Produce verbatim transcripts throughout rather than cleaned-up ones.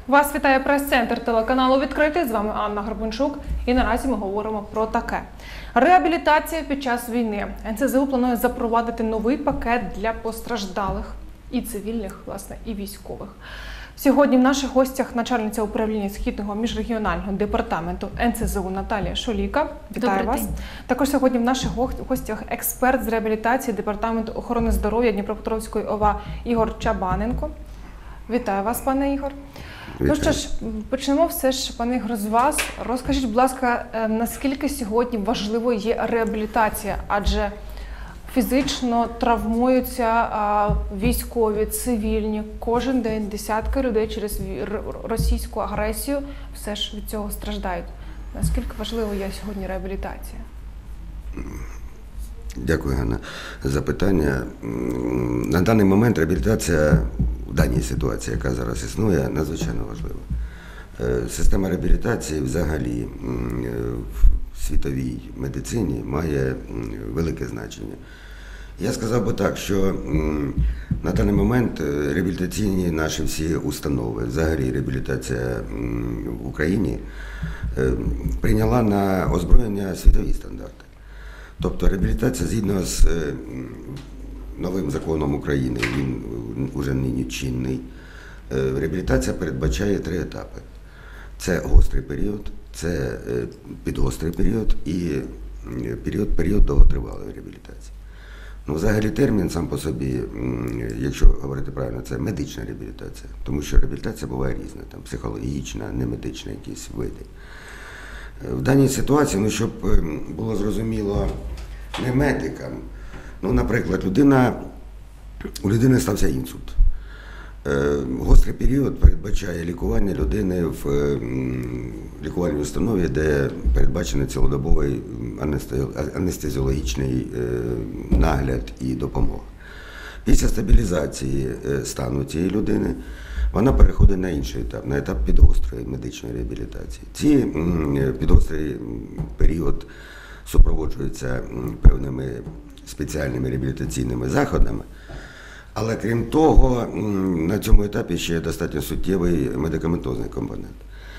Вас вітає прес-центр телеканалу «Відкритий». З вами Анна Горбунчук. І наразі ми говоримо про таке. Реабілітація під час війни. ен це зе у планує запровадити новий пакет для постраждалих і цивільних, власне, і військових. Сьогодні в наших гостях начальниця управління Східного міжрегіонального департаменту ен це зе у Наталія Шуліка. Вітаю вас. Також сьогодні в наших гостях експерт з реабілітації Департаменту охорони здоров'я Дніпропетровської о ва Ігор Чабаненко. Вітаю вас, пане Ігор. Вітаю. Ну що ж, почнемо все ж, пане Ігор, з вас. Розкажіть, будь ласка, наскільки сьогодні важливою є реабілітація, адже фізично травмуються військові, цивільні, кожен день десятки людей через російську агресію все ж від цього страждають. Наскільки важливою є сьогодні реабілітація? Дякую, Ганна, за питання. На даний момент реабілітація в даній ситуації, яка зараз існує, надзвичайно важлива. Система реабілітації взагалі в світовій медицині має велике значення. Я сказав би так, що на даний момент реабілітаційні наші всі установи, взагалі реабілітація в Україні, прийняла на озброєння світові стандарти. Тобто реабілітація згідно з новим законом України, він уже нині чинний, реабілітація передбачає три етапи. Це гострий період, це підгострий період і період, період довготривалої реабілітації. Ну, взагалі термін сам по собі, якщо говорити правильно, це медична реабілітація, тому що реабілітація буває різна, там психологічна, немедична якісь види. В даній ситуації, ну, щоб було зрозуміло не медикам, ну, наприклад, людина, у людини стався інсульт. Гострий період передбачає лікування людини в лікувальній установі, де передбачений цілодобовий анестезіологічний нагляд і допомога. Після стабілізації стану цієї людини вона переходить на інший етап, на етап підгострої медичної реабілітації. Ці підгострий період супроводжується певними спеціальними реабілітаційними заходами, але крім того, на цьому етапі ще є достатньо суттєвий медикаментозний компонент.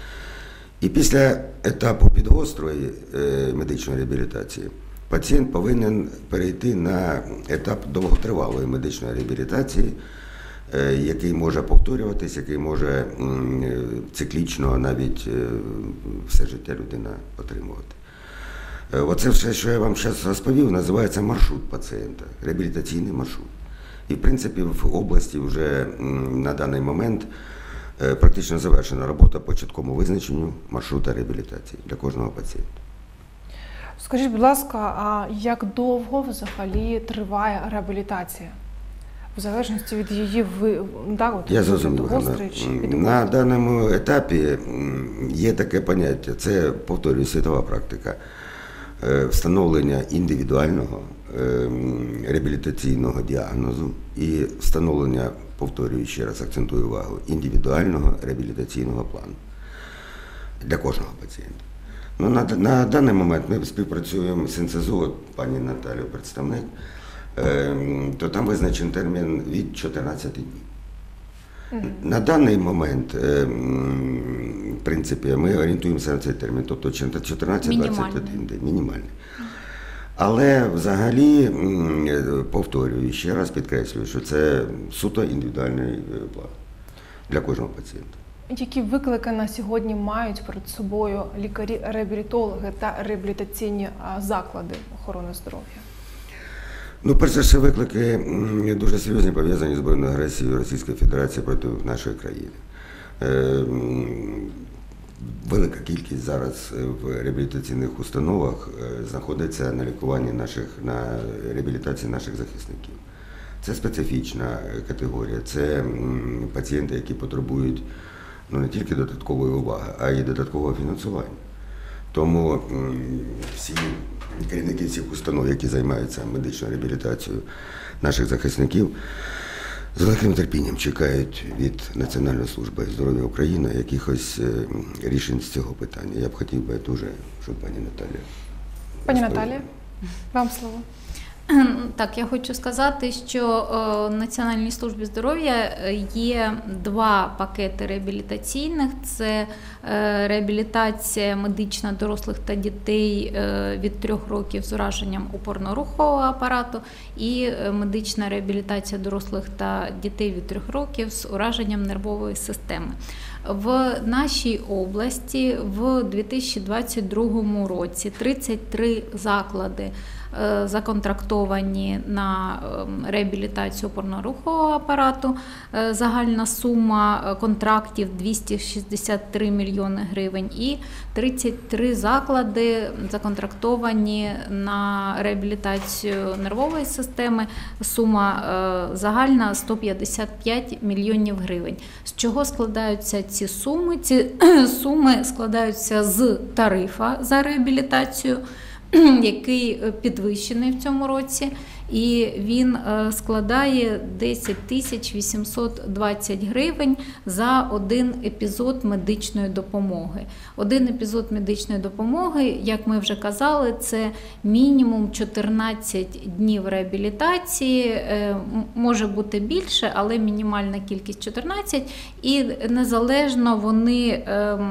І після етапу підгострої медичної реабілітації пацієнт повинен перейти на етап довготривалої медичної реабілітації, який може повторюватись, який може циклічно навіть все життя людина отримувати. Оце все, що я вам зараз розповів, називається маршрут пацієнта, реабілітаційний маршрут. І, в принципі, в області вже на даний момент практично завершена робота по чіткому визначенню маршрута реабілітації для кожного пацієнта. Скажіть, будь ласка, а як довго взагалі триває реабілітація? В залежності від її да, от, Я зрозумів. На даному етапі є таке поняття, це, повторюю, світова практика, встановлення індивідуального реабілітаційного діагнозу і встановлення, повторюю ще раз, акцентую увагу, індивідуального реабілітаційного плану для кожного пацієнта. Ну, на, на даний момент ми співпрацюємо з ен це зе у, от пані Наталію представник, то там визначений термін від чотирнадцяти днів. Mm-hmm. На даний момент, в принципі, ми орієнтуємося на цей термін, тобто чотирнадцять двадцять один день, мінімальний. Але взагалі, повторюю, ще раз підкреслюю, що це суто індивідуальний план для кожного пацієнта. Які виклики на сьогодні мають перед собою лікарі-реабілітологи та реабілітаційні заклади охорони здоров'я? Ну, перш за все, виклики дуже серйозні, пов'язані з збройною агресією Російської Федерації проти нашої країни. Велика кількість зараз в реабілітаційних установах знаходиться на лікуванні наших, на реабілітації наших захисників. Це специфічна категорія, це пацієнти, які потребують ну, не тільки додаткової уваги, а й додаткового фінансування. Тому всі керівники всіх установ, які займаються медичною реабілітацією наших захисників, з великим терпінням чекають від Національної служби здоров'я України якихось рішень з цього питання. Я б хотів би дуже, щоб пані Наталія... Пані Наталія, вам слово. Так, я хочу сказати, що в Національній службі здоров'я є два пакети реабілітаційних. Це реабілітація медична дорослих та дітей від трьох років з ураженням опорно-рухового апарату і медична реабілітація дорослих та дітей від трьох років з ураженням нервової системи. В нашій області в дві тисячі двадцять другому році тридцять три заклади законтрактовані на реабілітацію опорно-рухового апарату. Загальна сума контрактів двісті шістдесят три мільйони гривень і тридцять три заклади законтрактовані на реабілітацію нервової системи. Сума загальна сто п'ятдесят п'ять мільйонів гривень. З чого складаються ці суми? Ці суми складаються з тарифа за реабілітацію, який підвищений в цьому році, і він складає десять тисяч вісімсот двадцять гривень за один епізод медичної допомоги. Один епізод медичної допомоги, як ми вже казали, це мінімум чотирнадцять днів реабілітації, може бути більше, але мінімальна кількість чотирнадцять, і незалежно вони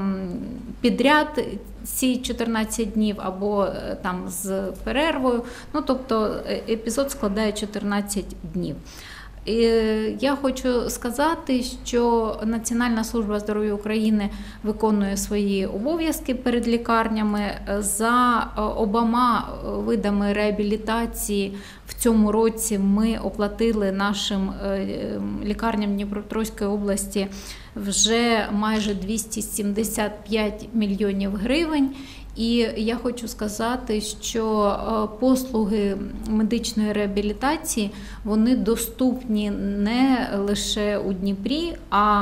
підряд ці чотирнадцять днів або там з перервою, ну тобто епізод складає чотирнадцять днів. І я хочу сказати, що Національна служба здоров'я України виконує свої обов'язки перед лікарнями. За обома видами реабілітації в цьому році ми оплатили нашим лікарням Дніпропетровської області вже майже двісті сімдесят п'ять мільйонів гривень. І я хочу сказати, що послуги медичної реабілітації, вони доступні не лише у Дніпрі, а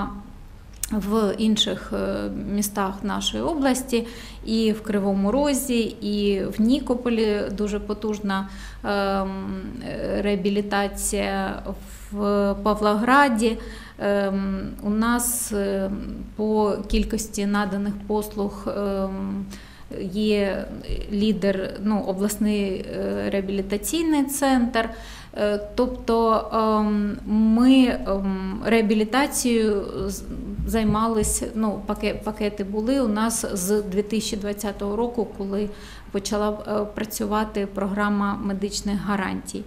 в інших містах нашої області, і в Кривому Розі, і в Нікополі дуже потужна реабілітація, в Павлограді. У нас по кількості наданих послуг є лідер, ну, обласний реабілітаційний центр. Тобто ми реабілітацією займалися, ну, пакети були у нас з дві тисячі двадцятого року, коли почала працювати програма медичних гарантій.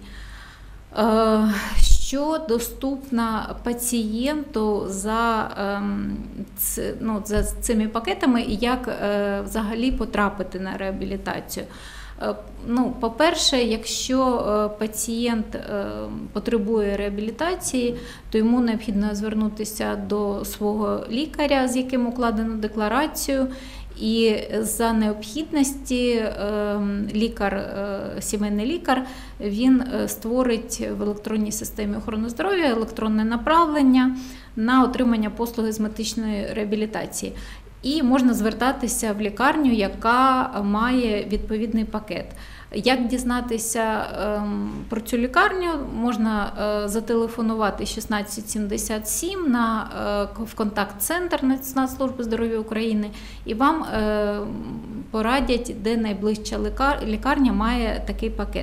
Що доступно пацієнту за, ну, за цими пакетами і як взагалі потрапити на реабілітацію? Ну, по-перше, якщо пацієнт потребує реабілітації, то йому необхідно звернутися до свого лікаря, з яким укладено декларацію. І за необхідності лікар, сімейний лікар, він створить в електронній системі охорони здоров'я електронне направлення на отримання послуги з медичної реабілітації. І можна звертатися в лікарню, яка має відповідний пакет. Як дізнатися про цю лікарню? Можна зателефонувати шістнадцять сімдесят сім на, в контакт-центр Національної служби здоров'я України, і вам порадять, де найближча лікарня має такий пакет.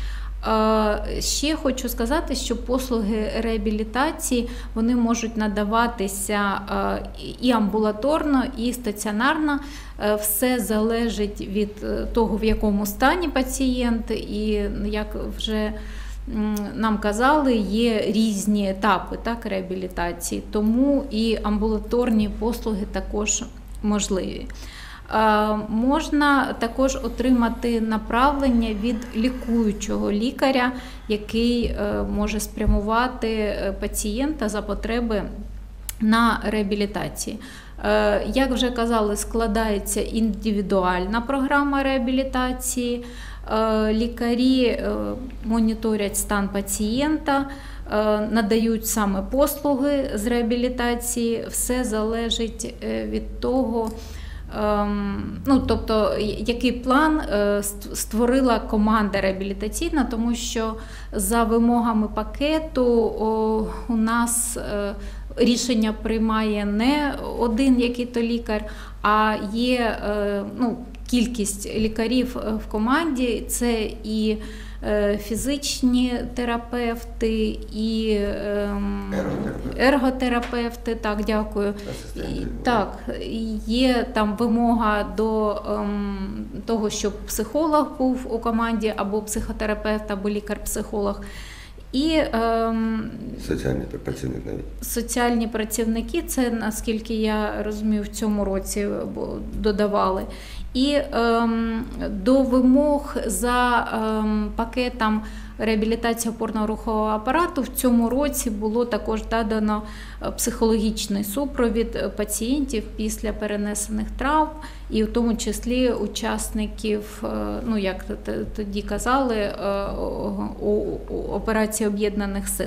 Ще хочу сказати, що послуги реабілітації, вони можуть надаватися і амбулаторно, і стаціонарно. Все залежить від того, в якому стані пацієнт, і, як вже нам казали, є різні етапи, так, реабілітації, тому і амбулаторні послуги також можливі. Можна також отримати направлення від лікуючого лікаря, який може спрямувати пацієнта за потреби на реабілітації. Як вже казали, складається індивідуальна програма реабілітації, лікарі моніторять стан пацієнта, надають саме послуги з реабілітації, все залежить від того, ну, тобто, який план створила команда реабілітаційна, тому що за вимогами пакету у нас рішення приймає не один який-то лікар, а є, ну, кількість лікарів в команді. Це і фізичні терапевти, і ем, Ерготерапевти. ерготерапевти, так, дякую. Асистенти. І, так, є там вимога до ем, того, щоб психолог був у команді, або психотерапевт, або лікар-психолог. І ем, Соціальний працівник навіть. соціальні працівники, це, наскільки я розумію, в цьому році додавали. І ем, до вимог за ем, пакетом реабілітації опорно-рухового апарату в цьому році було також додано психологічний супровід пацієнтів після перенесених травм, і в тому числі учасників, ну як тоді казали, операції Об'єднаних сил.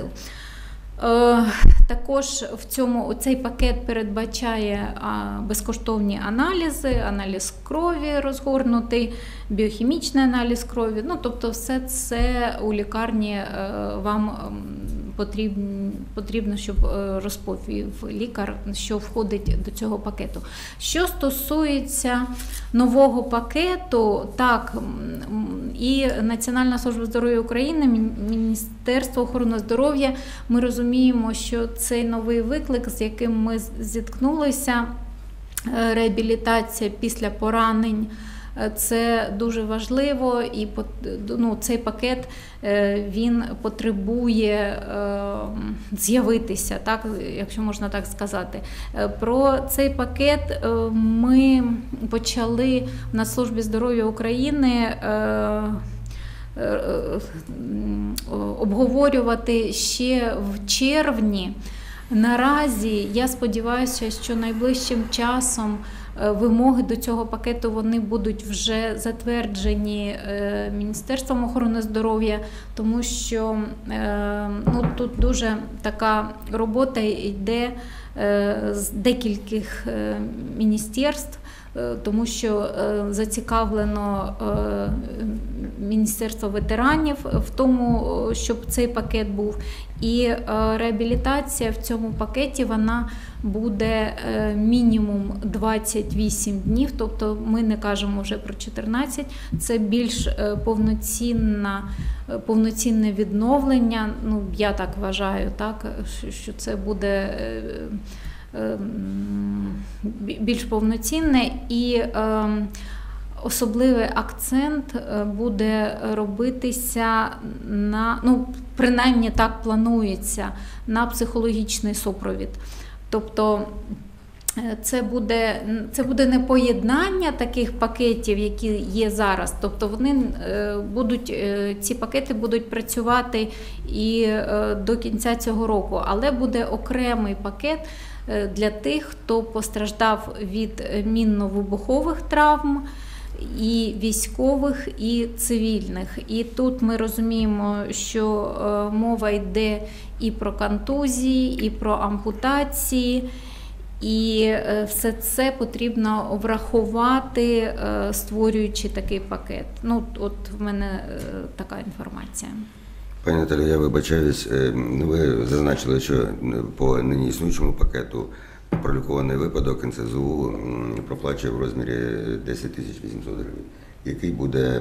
Також в цьому цей пакет передбачає безкоштовні аналізи, аналіз крові розгорнутий, біохімічний аналіз крові. Ну, тобто все це у лікарні вам потрібно, потрібно, щоб розповів лікар, що входить до цього пакету. Що стосується нового пакету, так, і Національна служба здоров'я України, Міністерство охорони здоров'я, ми розуміємо, що цей новий виклик, з яким ми зіткнулися, реабілітація після поранень, це дуже важливо, і ну, цей пакет він потребує з'явитися, так, якщо можна так сказати. Про цей пакет ми почали в Нацслужбі здоров'я України обговорювати ще в червні. Наразі я сподіваюся, що найближчим часом вимоги до цього пакету вони будуть вже затверджені Міністерством охорони здоров'я, тому що ну, тут дуже така робота йде з декількох міністерств, тому що зацікавлено Міністерство ветеранів в тому, щоб цей пакет був. І реабілітація в цьому пакеті вона буде мінімум двадцять вісім днів, тобто ми не кажемо вже про чотирнадцять, це більш повноцінна, повноцінне відновлення, ну я так вважаю, так, що це буде більш повноцінне, і особливий акцент буде робитися на, ну, принаймні так планується, на психологічний супровід. Тобто це буде, це буде не поєднання таких пакетів, які є зараз. Тобто вони будуть, ці пакети будуть працювати і до кінця цього року, але буде окремий пакет для тих, хто постраждав від мінно-вибухових травм, і військових, і цивільних. І тут ми розуміємо, що мова йде і про контузії, і про ампутації, і все це потрібно врахувати, створюючи такий пакет. Ну, от в мене така інформація. Пані Наталі, я вибачаюсь, ви зазначили, що по нині існуючому пакету пролікований випадок ен це зе у проплачує в розмірі десять тисяч вісімсот гривень. Який буде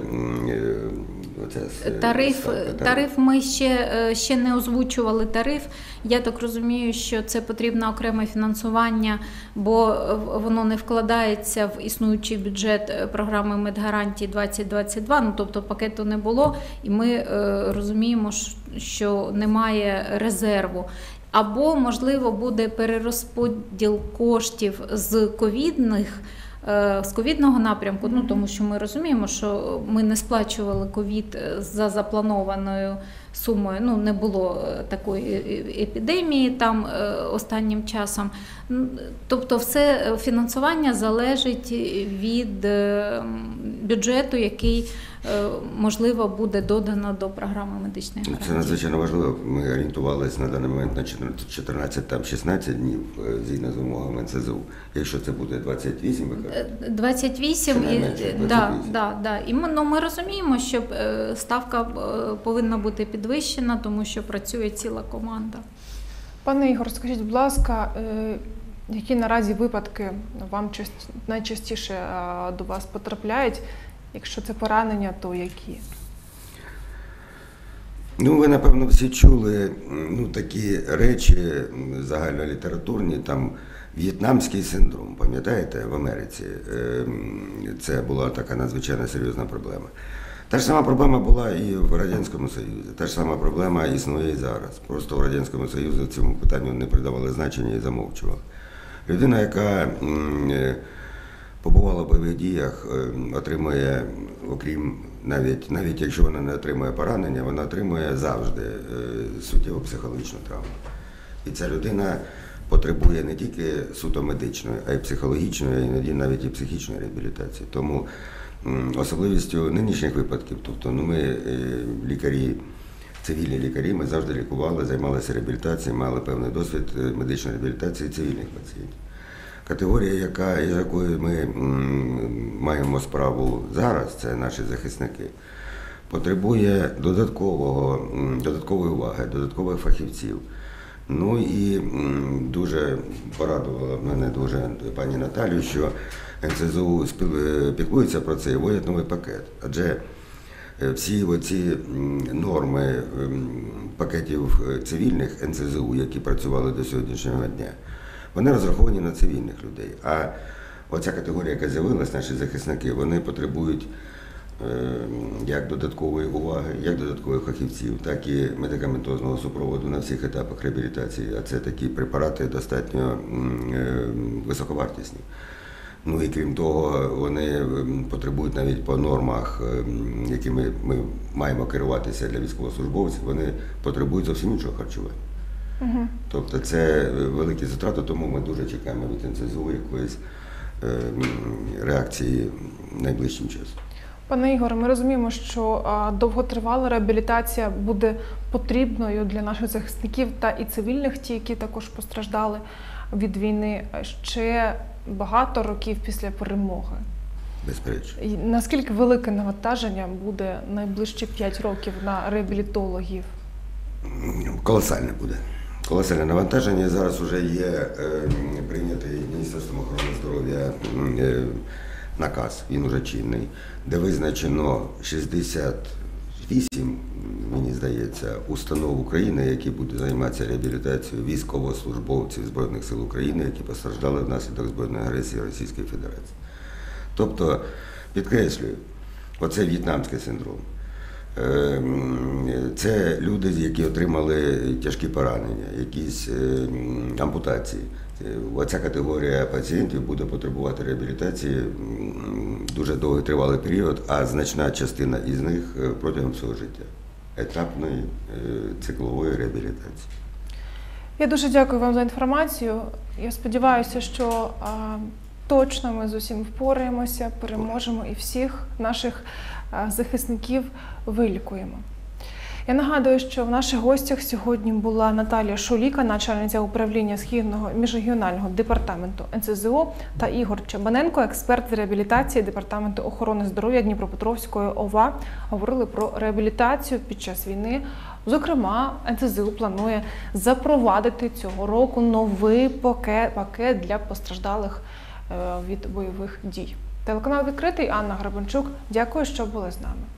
оця тариф? ставка? Тариф ми ще, ще не озвучували тариф. Я так розумію, що це потрібно окреме фінансування, бо воно не вкладається в існуючий бюджет програми Медгарантії двадцять двадцять два, ну тобто пакету не було, і ми розуміємо, що немає резерву. Або, можливо, буде перерозподіл коштів з ковідних, з ковідного напрямку, ну, тому що ми розуміємо, що ми не сплачували ковід за запланованою сумою, ну, не було такої епідемії там останнім часом. Тобто все фінансування залежить від бюджету, який, можливо, буде додано до програми медичної гарантії. Це надзвичайно важливо. Ми орієнтувалися на даний момент на чотирнадцять-шістнадцять днів згідно з вимогами ен це зе у. Якщо це буде двадцять вісім, ви кажете? двадцять вісім, і, да, да, да. І ми, ну, ми розуміємо, що ставка повинна бути підвищена, тому що працює ціла команда. Пане Ігор, скажіть, будь ласка, Які наразі випадки вам част- найчастіше е, до вас потрапляють? Якщо це поранення, то які? Ну, ви, напевно, всі чули ну, такі речі м, загальнолітературні, там в'єтнамський синдром, пам'ятаєте, в Америці. Ем, Це була така надзвичайно серйозна проблема. Та ж сама проблема була і в Радянському Союзі, та ж сама проблема існує і зараз. Просто в Радянському Союзі цьому питанню не придавали значення і замовчували. Людина, яка м, е, побувала в бойових діях, е, отримує, окрім, навіть, навіть якщо вона не отримує поранення, вона отримує завжди е, суттєву психологічну травму. І ця людина потребує не тільки суто медичної, а й психологічної, іноді навіть і психічної реабілітації. Тому м, особливістю нинішніх випадків, тобто ну, ми, е, лікарі, цивільні лікарі, ми завжди лікували, займалися реабілітацією, мали певний досвід медичної реабілітації цивільних пацієнтів. Категорія, яка, із якою ми м, маємо справу зараз, це наші захисники, потребує додаткового, м, додаткової уваги, додаткових фахівців. Ну і м, дуже порадувала мене дуже пані Наталію, що ен це зе у спіл- піклується про це і вводять новий пакет. Адже е, всі оці м, норми м, пакетів е, цивільних ен це зе у, які працювали до сьогоднішнього дня, вони розраховані на цивільних людей. А оця категорія, яка з'явилась, наші захисники, вони потребують е, як додаткової уваги, як додаткових фахівців, так і медикаментозного супроводу на всіх етапах реабілітації. А це такі препарати достатньо м, е, високовартісні. Ну і крім того, вони м, потребують навіть по нормах, ем, якими ми маємо керуватися для військовослужбовців, вони потребують зовсім іншого харчування. Угу. Тобто це великі затрати, тому ми дуже чекаємо від ен це зе у якоїсь е, реакції найближчим часом. Пане Ігоре, ми розуміємо, що а, довготривала реабілітація буде потрібною для наших захисників та і цивільних, ті, які також постраждали від війни, ще багато років після перемоги. Безперечно. І наскільки велике навантаження буде найближчі п'ять років на реабілітологів? Колосальне буде. Колосальне навантаження. Зараз вже є е, прийнятий Міністерством охорони здоров'я е, наказ, він уже чинний, де визначено шістдесят вісім, мені здається, установ України, які будуть займатися реабілітацією військовослужбовців Збройних сил України, які постраждали внаслідок збройної агресії Російської Федерації. Тобто, підкреслюю, оце в'єтнамський синдром. Це люди, які отримали тяжкі поранення, якісь ампутації. Оця категорія пацієнтів буде потребувати реабілітації дуже довгий тривалий період, а значна частина із них протягом всього життя. Етапної циклової реабілітації. Я дуже дякую вам за інформацію. Я сподіваюся, що а, точно ми з усім впораємося, переможемо і всіх наших а, захисників вилікуємо. Я нагадую, що в наших гостях сьогодні була Наталія Шуліка, начальниця управління Східного міжрегіонального департаменту ен це зе о, та Ігор Чабаненко, експерт з реабілітації Департаменту охорони здоров'я Дніпропетровської о ва. Говорили про реабілітацію під час війни. Зокрема, ен це зе о планує запровадити цього року новий пакет, пакет для постраждалих від бойових дій. Телеканал «Відкритий», Анна Гребенчук. Дякую, що були з нами.